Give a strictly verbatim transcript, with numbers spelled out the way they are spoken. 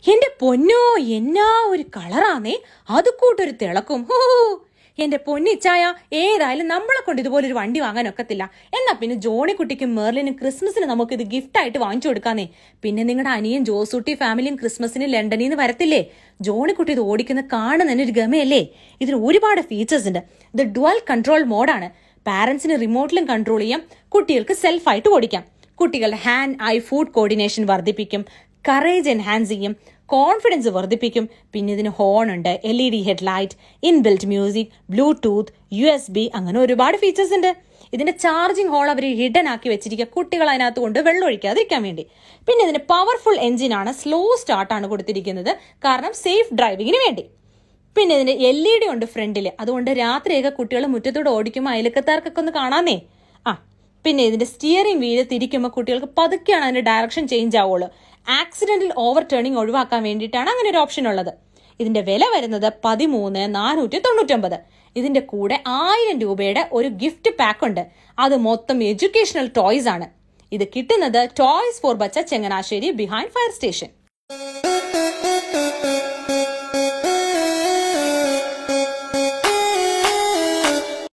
എന്റെ പൊന്നോ, എന്നാ ഒരു കളറാന്നേ, അത് കൂട്ടൊരു തിളക്കും. ഹോ, എന്റെ പൊന്നിച്ചായ, ഏതായാലും നമ്മളെ കൊണ്ട് ഇതുപോലൊരു വണ്ടി വാങ്ങാൻ ഒക്കത്തില്ല. എന്നാ പിന്നെ ജോണിക്കുട്ടിക്കും മെർലിനും ക്രിസ്മസിന് നമുക്ക് ഇത് ഗിഫ്റ്റ് ആയിട്ട് വാങ്ങിച്ചു കൊടുക്കാന്നേ. പിന്നെ നിങ്ങളുടെ അനിയൻ ജോസൂട്ടി ഫാമിലിയും ക്രിസ്മസിന് ലണ്ടനിൽ നിന്ന് വരത്തില്ലേ? ജോണിക്കുട്ടി ഇത് ഓടിക്കുന്ന കാണുന്നതിന് ഒരു ഗമയല്ലേ. ഇതിന് ഒരുപാട് ഫീച്ചേഴ്സ് ഉണ്ട്. ഇത് ഡുവൽ കൺട്രോൾ മോഡാണ്. പാരന്റ്സിന് റിമോട്ടിലും കൺട്രോൾ ചെയ്യാം, കുട്ടികൾക്ക് സെൽഫായിട്ട് ഓടിക്കാം. കുട്ടികളുടെ ഹാൻഡ് ഐ ഫുഡ് കോർഡിനേഷൻ വർദ്ധിപ്പിക്കും, കറേജ് എൻഹാൻസ് ചെയ്യും, കോൺഫിഡൻസ് വർദ്ധിപ്പിക്കും. പിന്നെ ഇതിന് ഹോൺ ഉണ്ട്, L E D headlight, inbuilt music, bluetooth, U S B, അങ്ങനെ ഒരുപാട് ഫീച്ചേഴ്സ് ഉണ്ട്. ഇതിന്റെ ചാർജിങ് ഹോൾ അവർ ഹിഡൻ ആക്കി വെച്ചിരിക്കുക, കുട്ടികൾ അതിനകത്ത് കൊണ്ട് വെള്ളം ഒഴിക്കാതിരിക്കാൻ വേണ്ടി. പിന്നെ ഇതിന് പവർഫുൾ എഞ്ചിനാണ്, സ്ലോ സ്റ്റാർട്ടാണ് കൊടുത്തിരിക്കുന്നത്, കാരണം സേഫ് ഡ്രൈവിങ്ങിന് വേണ്ടി. പിന്നെ ഇതിന് എൽ ഇ ഡി ഉണ്ട് ഫ്രണ്ടില്, അതുകൊണ്ട് രാത്രിയൊക്കെ കുട്ടികൾ മുറ്റത്തൂടെ ഓടിക്കുമ്പോൾ അയലക്കത്താർക്കൊക്കെ ഒന്ന് കാണാന്നേ. ആ പിന്നെ ഇതിന്റെ സ്റ്റിയറിംഗ് വീല് തിരിക്കുമ്പോൾ കുട്ടികൾക്ക് പതുക്കെയാണ് അതിന്റെ ഡയറക്ഷൻ ചേഞ്ച് ആവുള്ളൂ. ആക്സിഡന്റൽ ഓവർ ടേണിംഗ് ഒഴിവാക്കാൻ വേണ്ടിയിട്ടാണ് അങ്ങനെ ഒരു ഓപ്ഷൻ ഉള്ളത്. ഇതിന്റെ വില വരുന്നത് പതിമൂന്ന് നാനൂറ്റി തൊണ്ണൂറ്റൊമ്പത്. ഇതിന്റെ കൂടെ ആയിരം രൂപയുടെ ഒരു ഗിഫ്റ്റ് പാക്ക് ഉണ്ട്. അത് മൊത്തം എഡ്യൂക്കേഷണൽ ടോയ്സ് ആണ്. ഇത് കിട്ടുന്നത് ടോയ്സ് ഫോർ ബച്ച ചങ്ങനാശ്ശേരി ബിഹൈൻഡ് ഫയർ സ്റ്റേഷൻ.